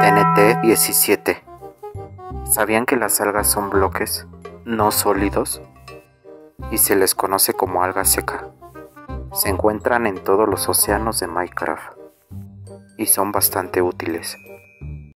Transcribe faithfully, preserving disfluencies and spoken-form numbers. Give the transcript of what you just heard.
N T diecisiete. ¿Sabían que las algas son bloques no sólidos? Y se les conoce como alga seca. Se encuentran en todos los océanos de Minecraft y son bastante útiles.